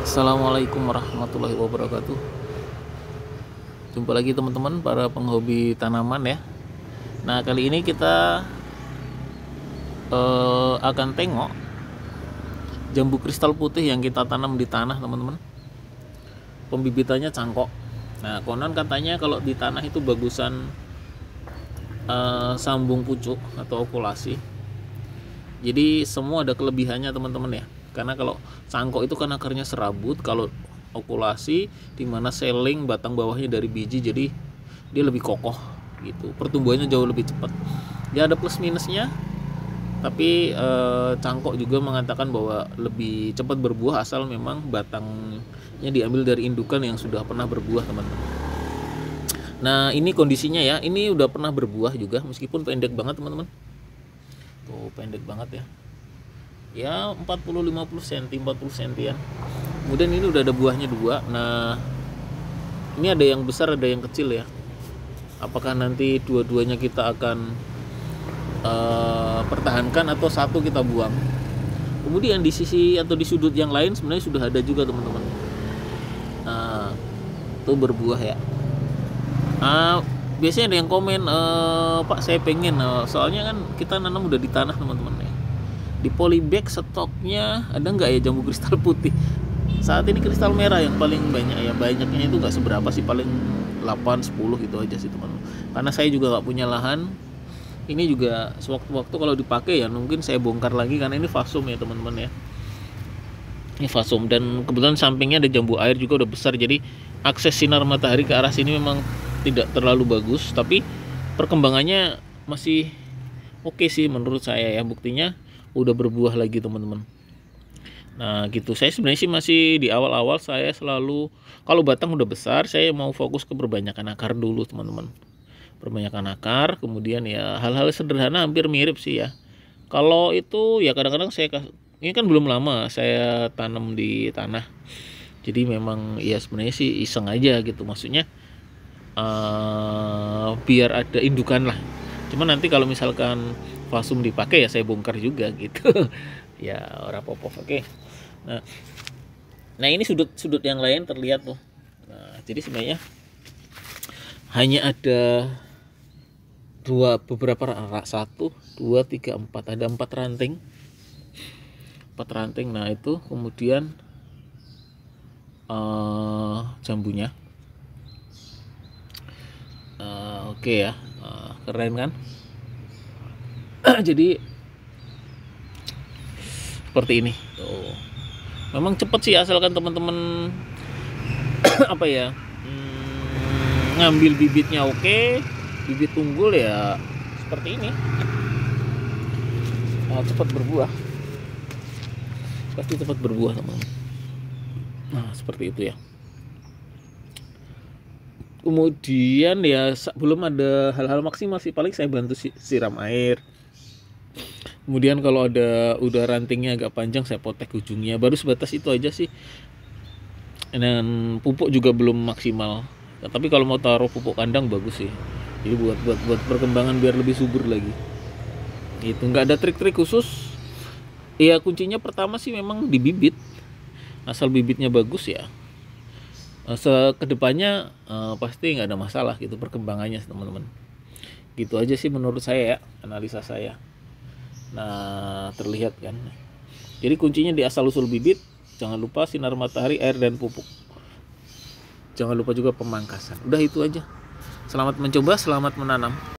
Assalamualaikum warahmatullahi wabarakatuh. Jumpa lagi teman-teman para penghobi tanaman ya. Nah, kali ini kita akan tengok jambu kristal putih yang kita tanam di tanah, teman-teman. Pembibitannya cangkok. Nah, konon katanya kalau di tanah itu bagusan sambung pucuk atau okulasi. Jadi semua ada kelebihannya, teman-teman ya. Karena kalau cangkok itu kan akarnya serabut, kalau okulasi dimana seling batang bawahnya dari biji, jadi dia lebih kokoh gitu, pertumbuhannya jauh lebih cepat. Ya ada plus minusnya, tapi cangkok juga mengatakan bahwa lebih cepat berbuah asal memang batangnya diambil dari indukan yang sudah pernah berbuah, teman-teman. Nah, ini kondisinya ya, ini udah pernah berbuah juga meskipun pendek banget, teman-teman. Tuh pendek banget ya 40-50 cm, 40 cm ya. Kemudian ini udah ada buahnya dua. Nah, ini ada yang besar, ada yang kecil ya. Apakah nanti dua-duanya kita akan pertahankan atau satu kita buang? Kemudian di sisi atau di sudut yang lain sebenarnya sudah ada juga, teman-teman. Nah, itu berbuah ya. Biasanya ada yang komen, Pak saya pengen, soalnya kan kita nanam udah di tanah, teman-teman ya. Di polybag stoknya ada nggak ya jambu kristal putih? Saat ini kristal merah yang paling banyak ya, banyaknya itu nggak seberapa sih, paling 8-10 gitu aja sih, teman. Karena saya juga nggak punya lahan. Ini juga sewaktu-waktu kalau dipakai ya mungkin saya bongkar lagi, karena ini fasum ya, teman-teman ya. Ini fasum, dan kebetulan sampingnya ada jambu air juga udah besar, jadi akses sinar matahari ke arah sini memang tidak terlalu bagus, tapi perkembangannya masih oke sih menurut saya ya. Buktinya udah berbuah lagi, teman-teman. Nah gitu, saya sebenarnya sih masih di awal-awal. Saya selalu kalau batang udah besar saya mau fokus ke perbanyakan akar dulu, teman-teman. Perbanyakan akar, kemudian ya hal-hal sederhana hampir mirip sih ya. Kalau itu ya kadang-kadang ini kan belum lama saya tanam di tanah, jadi memang ya sebenarnya sih iseng aja gitu, maksudnya biar ada indukan lah. Cuma nanti kalau misalkan fasum dipakai ya saya bongkar juga gitu. Ya ora popov. Oke. Nah ini sudut yang lain terlihat tuh. Nah, jadi sebenarnya hanya ada beberapa 1, 2, 3, 4, ada 4 ranting. 4 ranting. Nah itu kemudian jambunya. Oke ya, keren kan? Jadi seperti ini tuh. Memang cepet sih asalkan teman-teman apa ya, ngambil bibitnya oke, bibit unggul ya seperti ini. Cepat berbuah, pasti cepat berbuah, teman-teman. Nah seperti itu ya. Kemudian ya belum ada hal-hal maksimal sih, paling saya bantu siram air. Kemudian kalau udah rantingnya agak panjang saya potek ujungnya, baru sebatas itu aja sih. Dan pupuk juga belum maksimal. Tapi kalau mau taruh pupuk kandang bagus sih. Jadi buat perkembangan biar lebih subur lagi. Itu nggak ada trik-trik khusus. Ya kuncinya pertama sih memang di bibit. Asal bibitnya bagus ya, kedepannya pasti nggak ada masalah gitu perkembangannya, teman-teman. Gitu aja sih menurut saya ya, analisa saya. Nah terlihat kan, jadi kuncinya di asal usul bibit. Jangan lupa sinar matahari, air, dan pupuk. Jangan lupa juga pemangkasan. Udah itu aja. Selamat mencoba, selamat menanam.